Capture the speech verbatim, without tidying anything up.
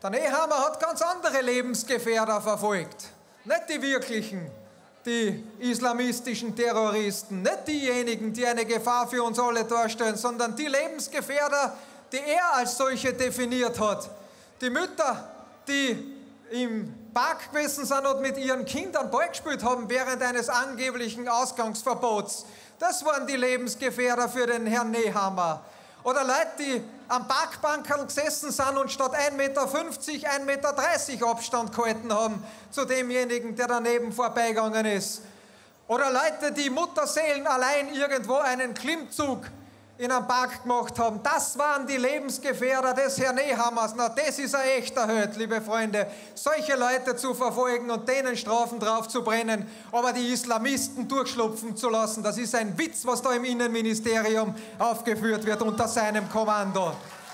Der Nehammer hat ganz andere Lebensgefährder verfolgt. Nicht die wirklichen, die islamistischen Terroristen, nicht diejenigen, die eine Gefahr für uns alle darstellen, sondern die Lebensgefährder, die er als solche definiert hat. Die Mütter, die im Park gewesen sind und mit ihren Kindern Ball gespielt haben während eines angeblichen Ausgangsverbots. Das waren die Lebensgefährder für den Herrn Nehammer. Oder Leute, die am Parkbankerl gesessen sind und statt ein Meter fünfzig ein Meter dreißig Abstand gehalten haben zu demjenigen, der daneben vorbeigegangen ist. Oder Leute, die Mutterseelen allein irgendwo einen Klimmzug in einem Park gemacht haben. Das waren die Lebensgefährder des Herrn Nehammers. Na, das ist ein echter Held, liebe Freunde. Solche Leute zu verfolgen und denen Strafen drauf zu brennen, aber die Islamisten durchschlupfen zu lassen, das ist ein Witz, was da im Innenministerium aufgeführt wird unter seinem Kommando.